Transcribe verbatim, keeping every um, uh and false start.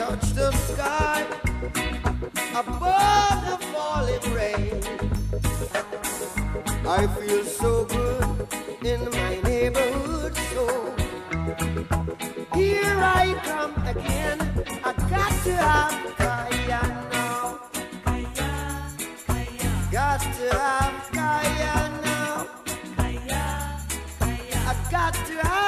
touch the sky above the falling rain. I feel so good in my neighborhood, so here I come again. I got to have Kaya now. Got to have Kaya now. I got to have